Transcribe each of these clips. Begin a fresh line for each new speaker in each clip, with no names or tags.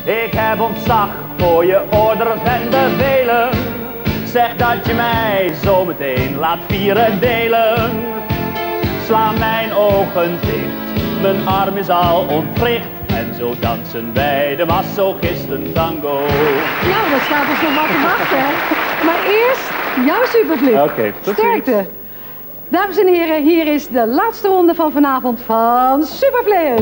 Ik heb ontzag voor je orders en bevelen. Zeg dat je mij zometeen laat vieren delen. Sla mijn ogen dicht, mijn arm is al ontwricht. En zo dansen wij de masochisten tango.
Nou, dat staat ons nog wat te wachten, hè. Maar eerst jouw superflip.
Oké, tot
sterkte.
ziens.
Dames en heren, hier is de laatste ronde van vanavond van Superflip.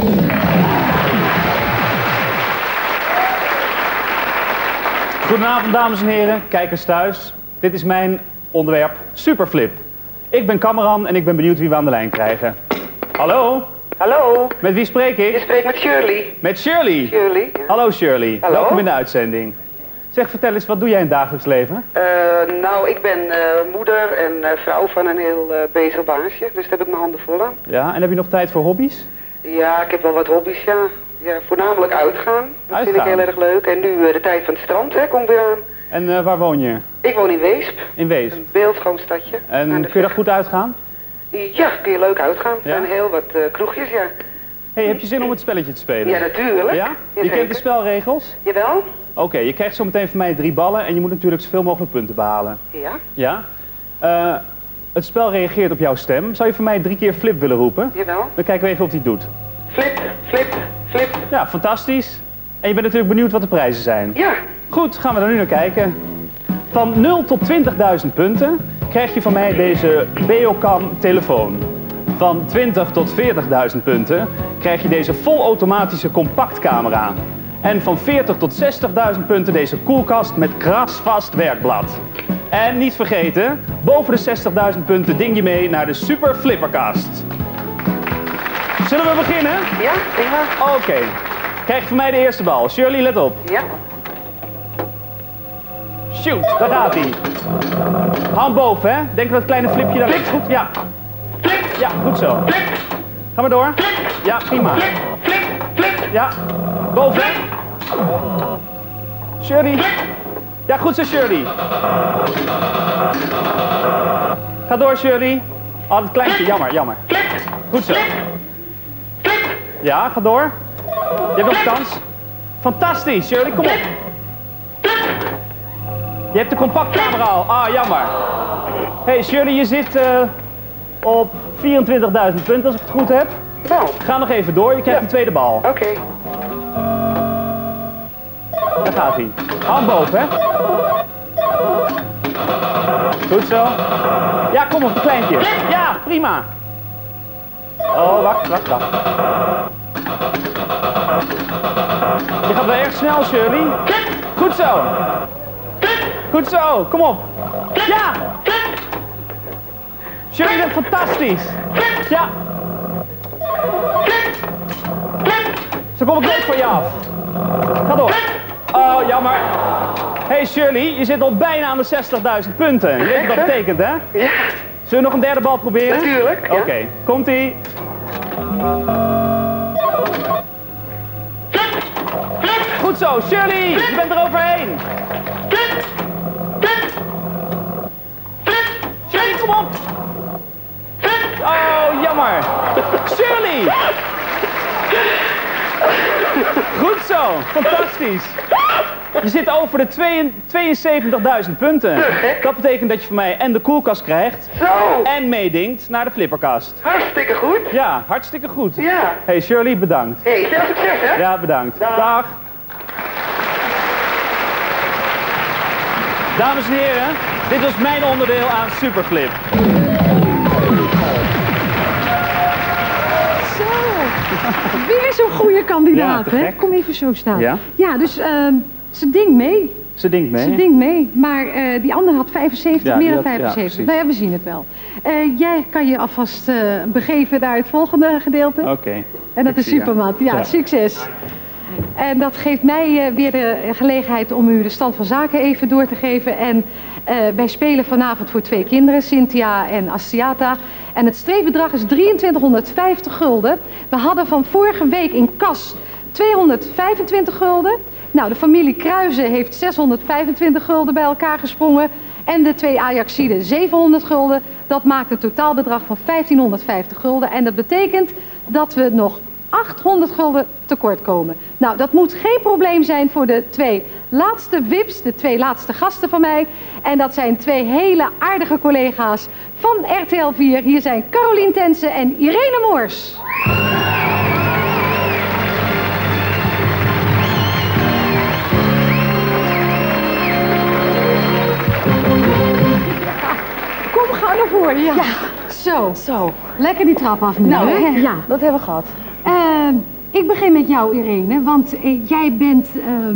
Goedenavond dames en heren, kijkers thuis. Dit is mijn onderwerp Superflip. Ik ben Cameron en ik ben benieuwd wie we aan de lijn krijgen. Hallo?
Hallo,
Met wie spreek
je
ik?
spreekt met Shirley.
Met Shirley.
Shirley? Ja.
Hallo Shirley,
Hallo.
welkom in de uitzending. Zeg, vertel eens, wat doe jij in het dagelijks leven?
Nou, ik ben moeder en vrouw van een heel bezig baasje, dus daar heb ik mijn handen vol aan.
Ja, en heb je nog tijd voor hobby's?
Ja, ik heb wel wat hobby's, ja. Ja, voornamelijk uitgaan. Dat vind ik
Uitgaan.
heel erg leuk. En nu de tijd van het strand, hè, komt weer aan.
En waar woon je?
Ik woon in Weesp,
In Weesp.
een beeldschoon stadje.
En
aan de
kun je daar
Vecht.
goed uitgaan?
Ja, kun je leuk uitgaan. Er
Ja?
zijn heel wat kroegjes, ja.
Hey, heb je zin om het spelletje te spelen?
Ja, natuurlijk.
Ja? Je
Jazeker.
kent de spelregels?
Jawel?
Oké, je krijgt zo meteen van mij 3 ballen en je moet natuurlijk zoveel mogelijk punten behalen.
Ja.
Ja? Het spel reageert op jouw stem. Zou je voor mij 3 keer flip willen roepen?
Jawel.
Dan kijken we even of hij het doet.
Flip, flip, flip.
Ja, fantastisch. En je bent natuurlijk benieuwd wat de prijzen zijn.
Ja.
Goed, gaan we er nu naar kijken. Van 0 tot 20.000 punten krijg je van mij deze Beocam telefoon. Van 20 tot 40.000 punten krijg je deze volautomatische compactcamera. En van 40 tot 60.000 punten deze koelkast met krasvast werkblad. En niet vergeten, boven de 60.000 punten ding je mee naar de Super Flipperkast. Zullen we beginnen?
Ja, prima.
Oké. Krijg je van mij de eerste bal. Shirley, let op.
Ja.
Shoot, daar gaat hij. Hand boven, hè? Denk dat het kleine flipje daar ligt. Goed, ja. Ja, goed zo. Ga maar door. Ja, prima. Ja, boven. Shirley. Ja, goed zo, Shirley. Ga door, Shirley. Oh, dat kleintje, jammer, jammer. Goed zo. Ja, ga door. Je hebt nog kans. Fantastisch, Shirley, kom op. Je hebt de compactcamera al. Ah, jammer. Hey Shirley, je zit op 24.000 punten als ik het goed heb.
Nou,
Ga nog even door, je krijgt de tweede bal.
oké.
Daar gaat hij. Hand boven, hè. Goed zo. Ja, kom op, een kleintje. Ja, prima. Oh, wacht. Je gaat wel erg snel, Shirley. Goed zo. Goed zo, kom op. Ja. Shirley, dat is fantastisch. Ja. Zo kom ik nooit van je af. Ga door. Oh, jammer. Hey Shirley, je zit al bijna aan de 60.000 punten. Je weet wat dat betekent, hè?
Ja,
Zullen we nog een derde bal proberen?
natuurlijk. Ja.
Oké, komt-ie. Goed zo, Shirley, je bent er overheen. Shirley, kom op. Oh, jammer. Shirley. Goed zo, fantastisch. Je zit over de 72.000 punten. Dat betekent dat je van mij en de koelkast krijgt
Zo,
en meedingt naar de flipperkast.
hartstikke goed.
Ja, hartstikke goed.
Ja.
Hey Shirley, bedankt.
Hey, veel succes, hè?
Ja, bedankt.
Dag.
Dag. Dames en heren, dit was mijn onderdeel aan Superflip.
Zo, weer zo'n goede kandidaat,
Ja, te
hè?
gek.
Kom even zo staan.
Ja?
Ja, dus ze dingt mee.
Ze dinkt mee.
Ze dingt mee, maar die ander had 75,
Ja,
meer
die
dan
had- ja,
75.
precies.
Nou ja, we zien het wel. Jij kan je alvast begeven naar het volgende gedeelte.
Oké.
En dat
ik
is
zie, ja.
Supermat. Ja,
Ja.
succes. En dat geeft mij weer de gelegenheid om u de stand van zaken even door te geven. En wij spelen vanavond voor 2 kinderen, Cynthia en Astiata. En het streefbedrag is 2350 gulden. We hadden van vorige week in kas 225 gulden. Nou, de familie Kruijzen heeft 625 gulden bij elkaar gesprongen. En de 2 Ajaxiden 700 gulden. Dat maakt een totaalbedrag van 1550 gulden. En dat betekent dat we nog 800 gulden tekort komen. Nou, dat moet geen probleem zijn voor de 2 laatste VIP's, de 2 laatste gasten van mij. En dat zijn 2 hele aardige collega's van RTL 4. Hier zijn Carolien Tense en Irene Moors. Kom gauw naar voren. Ja. Zo. Lekker die trap af nu.
Nou,
hè? Ja.
Dat hebben we gehad.
Ik begin met jou, Irene, want jij bent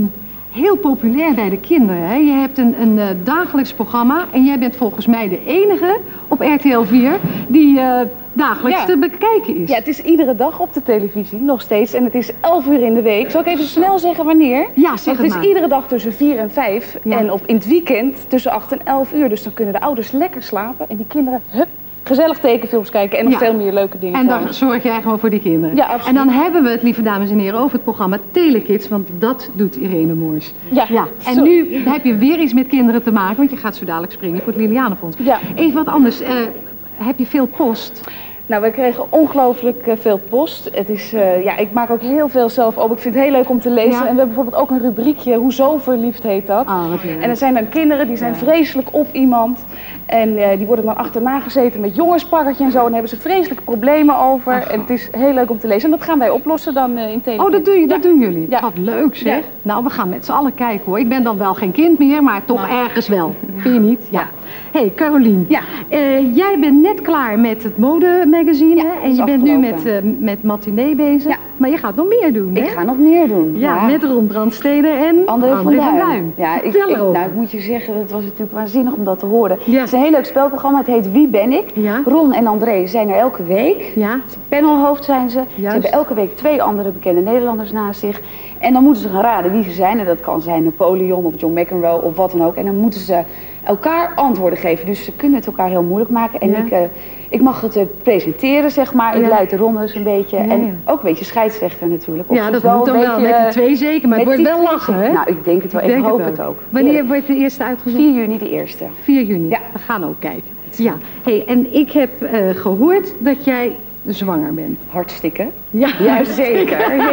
heel populair bij de kinderen. Hè? Je hebt een dagelijks programma en jij bent volgens mij de enige op RTL 4 die dagelijks te bekijken is.
Ja, het is iedere dag op de televisie, nog steeds. En het is 11 uur in de week. Zal ik even snel zeggen wanneer?
Ja, zeg
het
maar.
is iedere dag tussen 4 en 5.
Ja.
En in het weekend tussen 8 en 11 uur. Dus dan kunnen de ouders lekker slapen. En die kinderen, gezellig tekenfilms kijken. En nog veel meer leuke dingen.
En dan zorg jij gewoon voor die kinderen.
Ja, absoluut.
En dan hebben we het, lieve dames en heren, over het programma Telekids. Want dat doet Irene Moors.
Ja.
En
Zo.
nu heb je weer iets met kinderen te maken. Want je gaat zo dadelijk springen voor het Lilianenfonds.
Ja.
Even wat anders. Heb je veel post?
Nou, wij kregen ongelooflijk veel post. Het is, ik maak ook heel veel zelf op. Ik vind het heel leuk om te lezen.
Ja.
En we hebben bijvoorbeeld ook een rubriekje, Hoezo verliefd heet dat.
Oh, wat leuk.
En er zijn dan kinderen die zijn vreselijk op iemand. En die worden dan achterna gezeten met jongenspakkertje en zo. En daar hebben ze vreselijke problemen over.
Ach.
En het is heel leuk om te lezen. En dat gaan wij oplossen dan in Telekids.
Oh, dat doen jullie?
Ja.
Wat leuk zeg.
Ja.
Nou, we gaan met z'n allen kijken hoor. Ik ben dan wel geen kind meer, maar toch ergens wel. Vind je niet? Ja. Hey, Carolien.
Ja.
Jij bent net klaar met het modemagazine.
Ja,
hè?
dat
En
is
je bent nu
afgelopen.
met matinee bezig.
Ja.
Maar je gaat nog meer doen, hè?
Ik ga nog meer doen.
Ja, met Ron Brandsteder en
André van Duin. Ja,
Vertel erover.
ik moet je zeggen, het was natuurlijk waanzinnig om dat te horen.
Ja.
Het is een heel leuk spelprogramma. Het heet Wie ben ik?
Ja.
Ron en André zijn er elke week.
Ja,
Panelhoofd zijn ze.
Juist.
Ze hebben elke week 2 andere bekende Nederlanders naast zich. En dan moeten ze gaan raden wie ze zijn. En dat kan zijn Napoleon of John McEnroe of wat dan ook. En dan moeten ze elkaar antwoorden geven. Dus ze kunnen het elkaar heel moeilijk maken. En
Ja.
ik mag het presenteren, zeg maar. Ik
Ja.
leid de rondes een beetje.
Ja,
En
ja.
ook een beetje scheidsrechter natuurlijk. Of
ja
het
dat
wel
moet dan
een
wel.
beetje,
Met die 2 zeker, maar het
met
wordt
die
wel
2
lachen, hè?
zeker. Nou, ik denk het wel. Ik hoop het ook.
Wanneer
Heerlijk.
wordt de eerste uitgezonden?
4 juni de eerste.
4 juni.
Ja.
We gaan ook kijken. Ja. Hey, en ik heb gehoord dat jij zwanger bent.
Hartstikke.
Ja,
Juist zeker. Ja.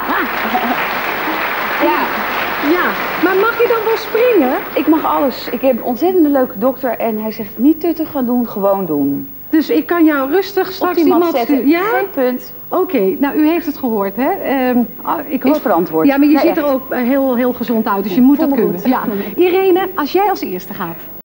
Ja.
Ja, maar mag je dan wel springen?
Ik mag alles. Ik heb een ontzettend leuke dokter en hij zegt niet tuttig gaan doen, gewoon doen.
Dus ik kan jou rustig
Op
straks
die mat
iemand
zetten.
sturen. Ja?
Geen punt.
Oké, nou u heeft het gehoord, hè? Ik
Is
hoop...
verantwoord.
Ja, maar je
Nee,
ziet er
echt.
ook heel gezond uit, dus je moet
voel
dat
me
kunnen.
goed.
Ja. Irene, als jij als eerste gaat.